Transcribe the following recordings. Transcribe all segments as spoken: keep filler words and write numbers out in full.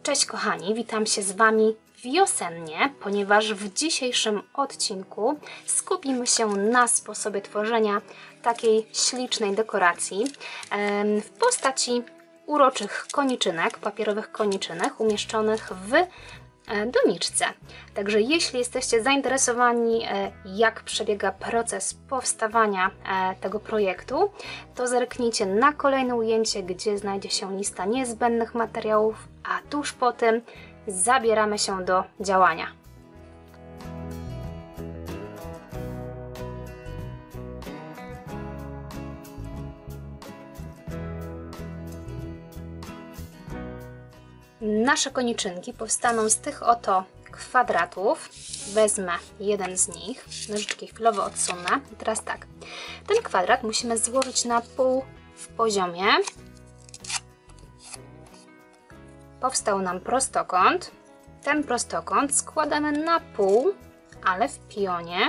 Cześć kochani, witam się z Wami wiosennie, ponieważ w dzisiejszym odcinku skupimy się na sposobie tworzenia takiej ślicznej dekoracji w postaci uroczych koniczynek, papierowych koniczynek umieszczonych w doniczce. Także jeśli jesteście zainteresowani, jak przebiega proces powstawania tego projektu, to zerknijcie na kolejne ujęcie, gdzie znajdzie się lista niezbędnych materiałów, a tuż po tym zabieramy się do działania. Nasze koniczynki powstaną z tych oto kwadratów. Wezmę jeden z nich, nożyczki chwilowo odsunę. I teraz tak, ten kwadrat musimy złożyć na pół w poziomie. Powstał nam prostokąt. Ten prostokąt składamy na pół, ale w pionie.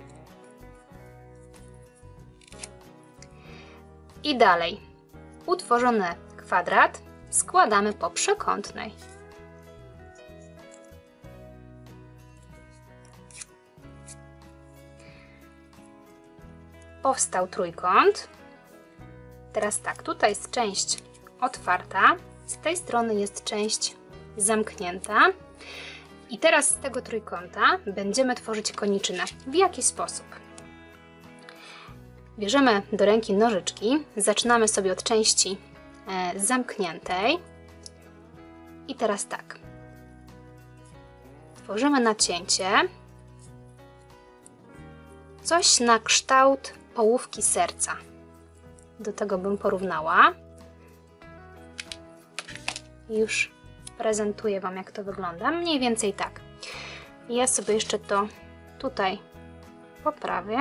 I dalej, utworzony kwadrat składamy po przekątnej. Powstał trójkąt. Teraz tak, tutaj jest część otwarta, z tej strony jest część zamknięta. I teraz z tego trójkąta będziemy tworzyć koniczynę. W jaki sposób? Bierzemy do ręki nożyczki, zaczynamy sobie od części zamkniętej i teraz tak, tworzymy nacięcie, coś na kształt połówki serca. Do tego bym porównała. Już prezentuję Wam, jak to wygląda. Mniej więcej tak. Ja sobie jeszcze to tutaj poprawię.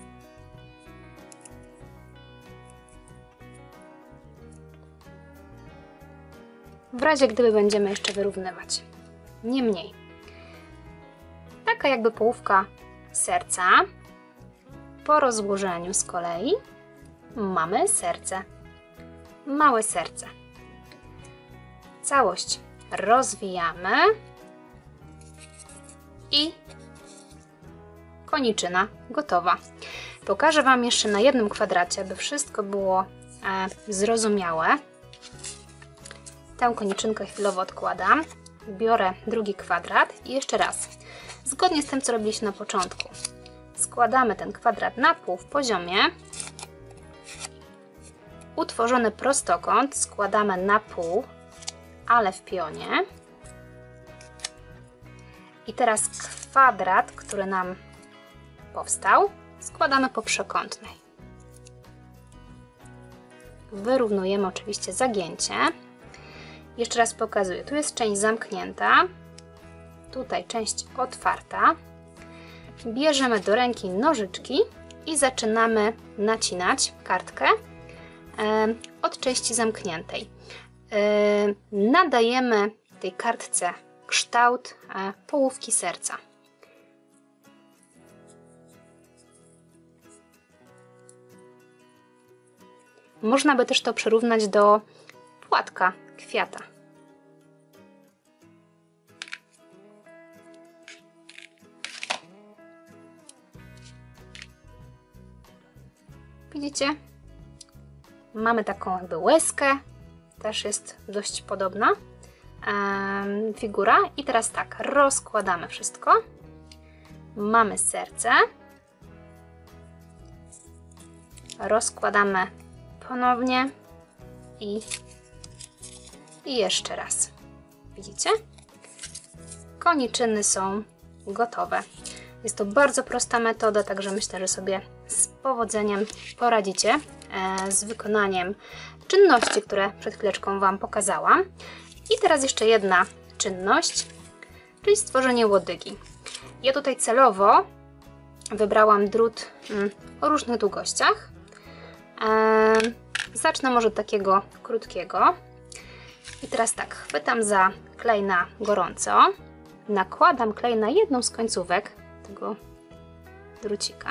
W razie gdyby będziemy jeszcze wyrównywać. Niemniej, taka jakby połówka serca. Po rozłożeniu z kolei mamy serce. Małe serce. Całość rozwijamy i koniczyna gotowa. Pokażę Wam jeszcze na jednym kwadracie, by wszystko było e, zrozumiałe. Tę koniczynkę chwilowo odkładam, biorę drugi kwadrat i jeszcze raz, zgodnie z tym, co robiliśmy na początku, składamy ten kwadrat na pół w poziomie, utworzony prostokąt składamy na pół, ale w pionie i teraz kwadrat, który nam powstał, składamy po przekątnej. Wyrównujemy oczywiście zagięcie. Jeszcze raz pokazuję, tu jest część zamknięta, tutaj część otwarta. Bierzemy do ręki nożyczki i zaczynamy nacinać kartkę e, od części zamkniętej. E, nadajemy tej kartce kształt e, połówki serca. Można by też to przyrównać do płatka kwiata. Widzicie? Mamy taką jakby łezkę, też jest dość podobna ehm, figura. I teraz tak, rozkładamy wszystko. Mamy serce. Rozkładamy ponownie i I jeszcze raz. Widzicie? Koniczyny są gotowe. Jest to bardzo prosta metoda, także myślę, że sobie z powodzeniem poradzicie z wykonaniem czynności, które przed chwileczką Wam pokazałam. I teraz jeszcze jedna czynność, czyli stworzenie łodygi. Ja tutaj celowo wybrałam drut o różnych długościach. Zacznę może od takiego krótkiego. I teraz tak, chwytam za klej na gorąco, nakładam klej na jedną z końcówek tego drucika,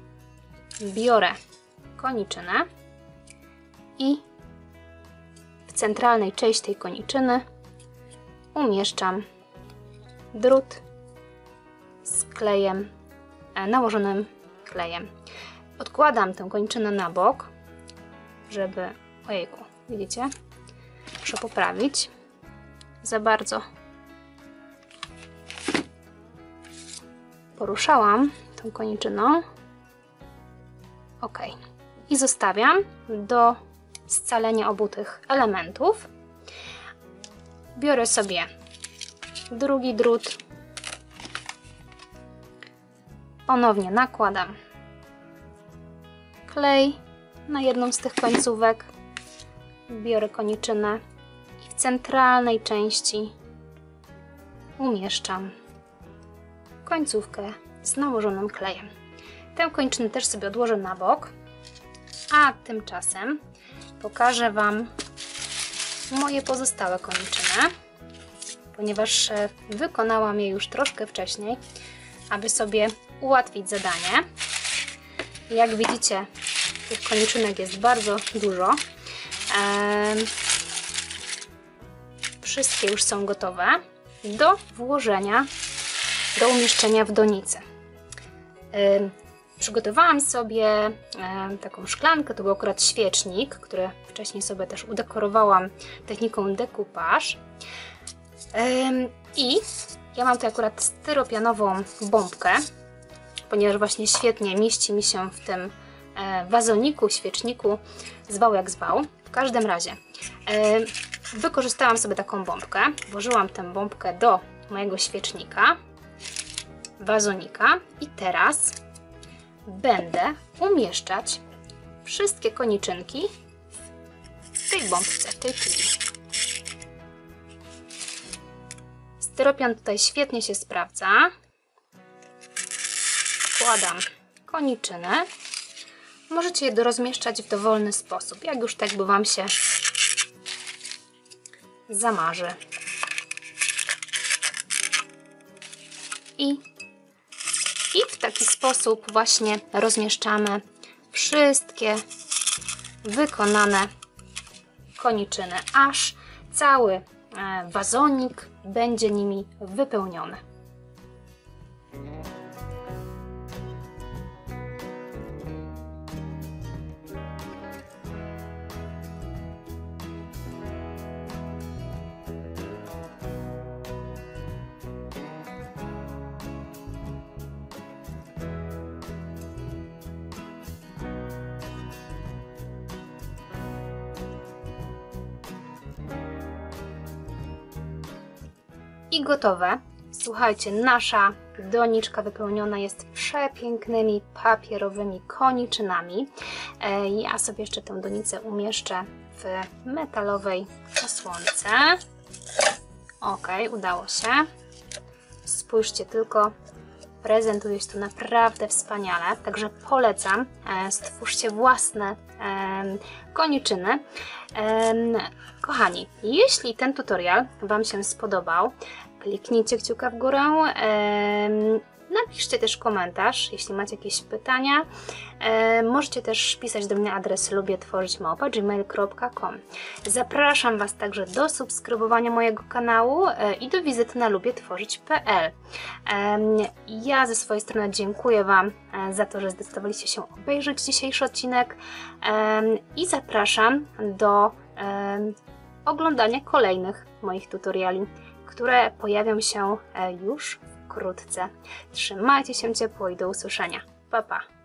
biorę koniczynę i w centralnej części tej koniczyny umieszczam drut z klejem, nałożonym klejem. Odkładam tę koniczynę na bok, żeby... Ojejku, widzicie? Muszę poprawić. Za bardzo poruszałam tą koniczyną. Ok. I zostawiam do scalenia obu tych elementów. Biorę sobie drugi drut. Ponownie nakładam klej na jedną z tych końcówek. Biorę koniczynę i w centralnej części umieszczam końcówkę z nałożonym klejem. Tę kończynę też sobie odłożę na bok, a tymczasem pokażę Wam moje pozostałe koniczyny, ponieważ wykonałam je już troszkę wcześniej, aby sobie ułatwić zadanie. Jak widzicie, tych koniczynek jest bardzo dużo. Ehm, wszystkie już są gotowe do włożenia, do umieszczenia w donicy. Ehm, przygotowałam sobie e, taką szklankę, to był akurat świecznik, który wcześniej sobie też udekorowałam techniką decoupage. Ehm, I ja mam tu akurat styropianową bombkę, ponieważ właśnie świetnie mieści mi się w tym e, wazoniku, świeczniku, zwał jak zwał. W każdym razie e, wykorzystałam sobie taką bombkę, włożyłam tę bombkę do mojego świecznika, wazonika i teraz będę umieszczać wszystkie koniczynki w tej bombce, w tej tuli. Styropian tutaj świetnie się sprawdza. Wkładam koniczyny. Możecie je rozmieszczać w dowolny sposób, jak już tak by Wam się zamarzy. I, I w taki sposób właśnie rozmieszczamy wszystkie wykonane koniczyny, aż cały wazonik będzie nimi wypełniony. I gotowe. Słuchajcie, nasza doniczka wypełniona jest przepięknymi papierowymi koniczynami. Ja sobie jeszcze tę donicę umieszczę w metalowej osłonce. Ok, udało się. Spójrzcie tylko, prezentuje się to naprawdę wspaniale, także polecam. Stwórzcie własne koniczyny. Kochani, jeśli ten tutorial Wam się spodobał, kliknijcie kciuka w górę, napiszcie też komentarz, jeśli macie jakieś pytania. Możecie też pisać do mnie na adres lubię tworzyć małpa gmail kropka com. Zapraszam Was także do subskrybowania mojego kanału i do wizyty na lubię tworzyć kropka p l. Ja ze swojej strony dziękuję Wam za to, że zdecydowaliście się obejrzeć dzisiejszy odcinek i zapraszam do oglądania kolejnych moich tutoriali, które pojawią się już wkrótce. Trzymajcie się ciepło i do usłyszenia. Pa, pa!